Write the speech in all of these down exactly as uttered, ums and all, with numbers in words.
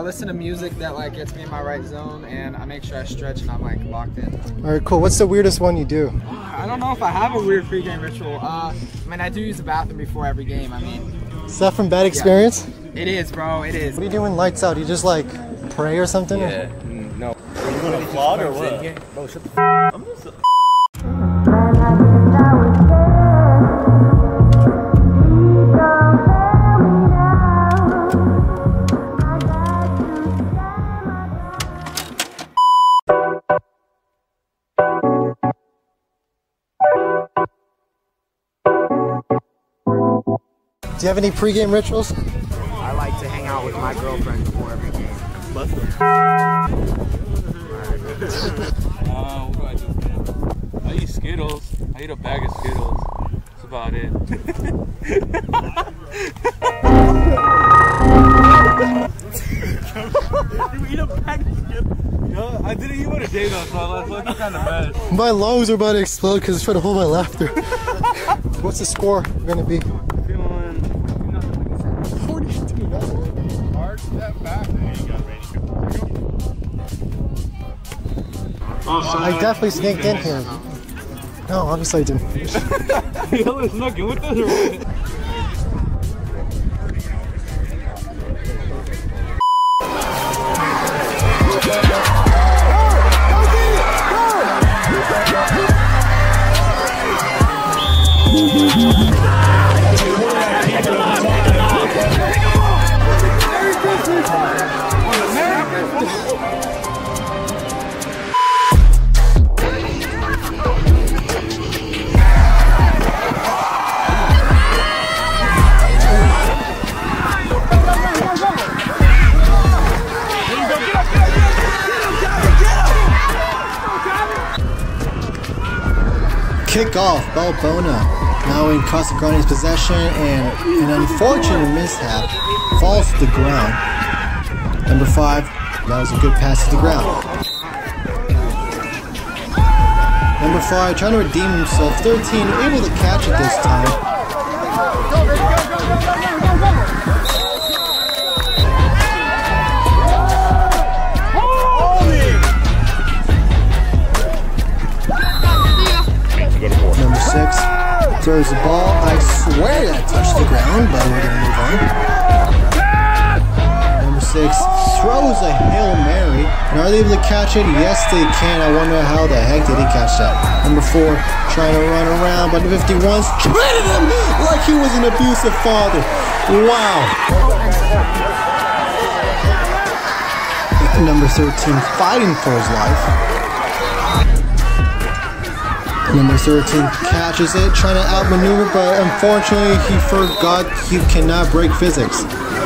I listen to music that like gets me in my right zone, and I make sure I stretch and I'm like locked in. All right, cool. What's the weirdest one you do? I don't know if I have a weird pregame ritual. Uh, I mean, I do use the bathroom before every game. I mean, is that from bad experience? Yeah. It is, bro. It is. What are you doing lights out? You just like pray or something? Yeah. Or? No. Are you going to vlog or what? Bro, shut the f I'm just a Do you have any pregame rituals? I like to hang out with my girlfriend before every game. uh, what do I do? I eat Skittles. I eat a bag of Skittles. That's about it. You eat a bag of Skittles? No, I didn't eat one today though, so I was looking kind of bad. My lungs are about to explode because it's trying to hold my laughter. What's the score gonna be? forty-two nothing. Hard step back. I definitely sneaked in here. No, obviously I didn't. Y'all snuck in with us or what? Kickoff, Balbona now in Casagrande's possession, and an unfortunate mishap falls to the ground. Number five, that was a good pass to the ground. Number five trying to redeem himself, thirteen able to catch it this time. Number six throws the ball. I swear that touched the ground, but we're going to move on. Number six throws a Hail Mary. And are they able to catch it? Yes, they can. I wonder how the heck did he catch that. Number four trying to run around, but the fifty-one's treated him like he was an abusive father. Wow. Number thirteen fighting for his life. Number thirteen catches it, trying to outmaneuver, but unfortunately he forgot you cannot break physics.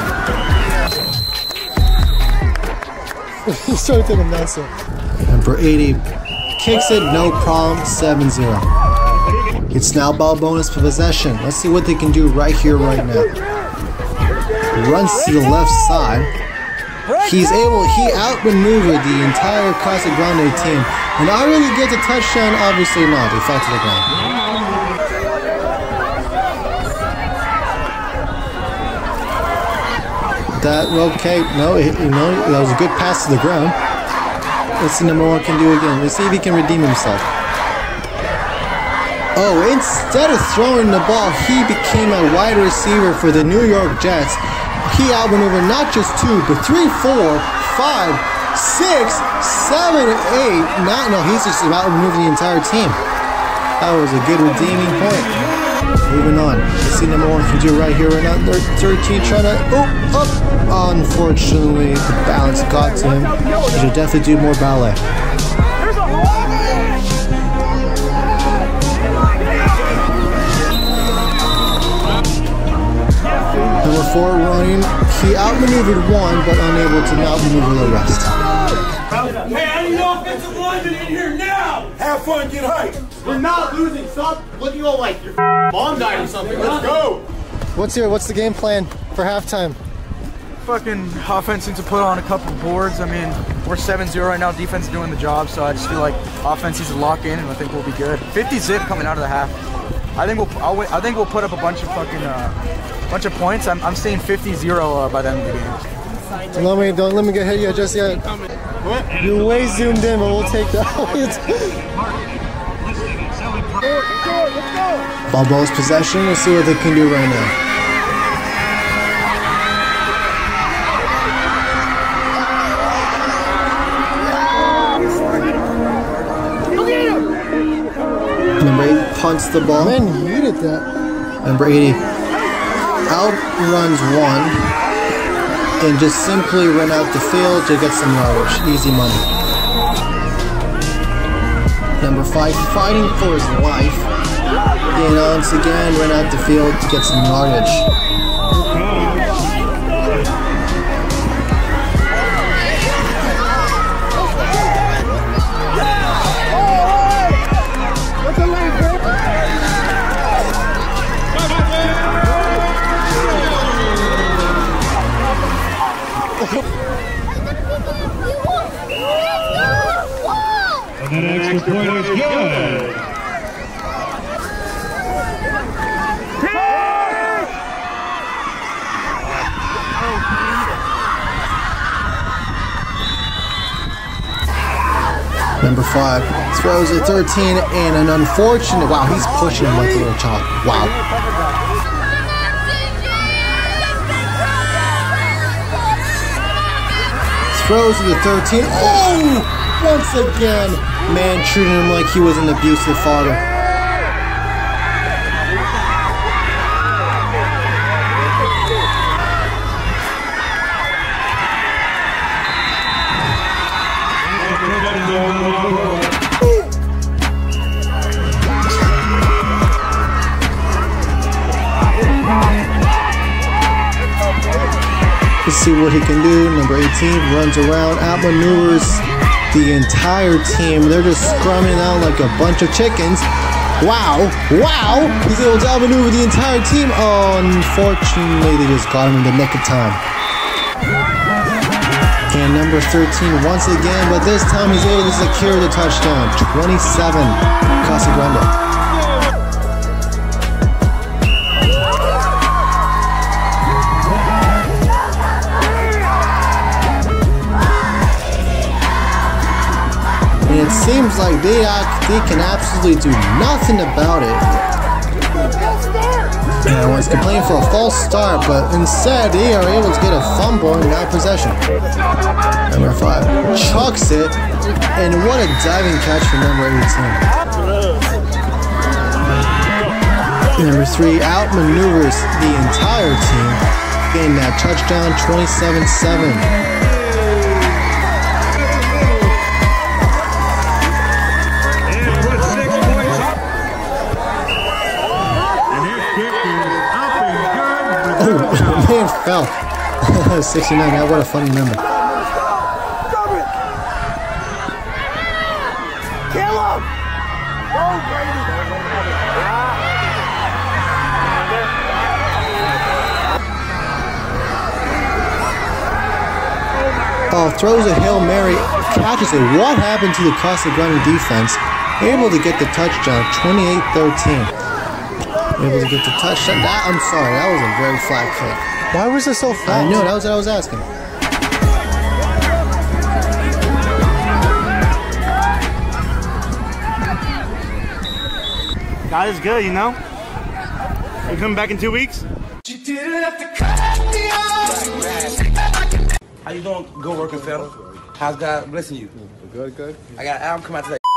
He started taking that so. Number eighty kicks it, no problem, seven zero. It's now Balbona's possession. Let's see what they can do right here, right now. Runs to the left side. He's able, he outmaneuvered the entire Casagrande team. And I really get the touchdown, obviously not. He fell to the ground. That, okay, no, it, you know, that was a good pass to the ground. Let's see number one can do again. Let's see if he can redeem himself. Oh, instead of throwing the ball, he became a wide receiver for the New York Jets. He outmaneuvered not just two, but three, four, five, six, seven, eight. Not, no, he's just about to move the entire team. That was a good redeeming point. Moving on. Let's see number one can do right here, right now. thirteen trying to, oh, up. Unfortunately, the balance got to him. He should definitely do more ballet. Number four running. He outmaneuvered one, but unable to outmaneuver the rest. Hey, I need no offensive lineman in here now! Have fun, get hyped! We're not losing. Stop looking all like your mom died or something. Let's go! What's your, what's the game plan for halftime? Fucking offense needs to put on a couple of boards. I mean, we're seven zero right now. Defense is doing the job, so I just feel like offense needs to lock in, and I think we'll be good. fifty zip coming out of the half. I think we'll. I'll, I think we'll put up a bunch of fucking, uh, bunch of points. I'm, I'm saying fifty zero uh, by the end of the game. Let me, don't let me get hit yet, just yet. What? You're way zoomed in, but we'll take that. Balboa's possession. Let's see what they can do right now. Number eight punts the ball. Man, you needed that. Number eighty outruns one and just simply run out the field to get some yardage. Easy money. Number five fighting for his life. And once again, run out the field to get some yardage. And that extra point is good. Number five throws a thirteen and an unfortunate, wow, he's pushing him like a little child. Wow. Throws to the thirteen. Oh! Once again, man treating him like he was an abusive father. Let's see what he can do. Number eighteen runs around, outmaneuvers the entire team. They're just scrumming out like a bunch of chickens. Wow, wow! He's able to outmaneuver the entire team. Oh, unfortunately, they just got him in the nick of time. And number thirteen once again, but this time he's able to secure the touchdown. twenty-seven, Casa Grande. It seems like they, they can absolutely do nothing about it. And everyone's complaining for a false start, but instead they are able to get a fumble in that possession. Number five chucks it, and what a diving catch for number eighteen. Number three outmaneuvers the entire team, getting that touchdown, twenty-seven seven. Oh, man fell. sixty-nine, that what a funny number. Kill him! Oh, Brady! Oh, throws a Hail Mary, catches it. What happened to the Casa Grande defense? Able to get the touchdown, twenty-eight thirteen. Able to get the touchdown. That, I'm sorry, that was a very flat kick. Why was it so flat? I know, that was what I was asking. God is good, you know? You coming back in two weeks? How you doing? Good working, fella. How's God blessing you? Good, good. I got an album come out today.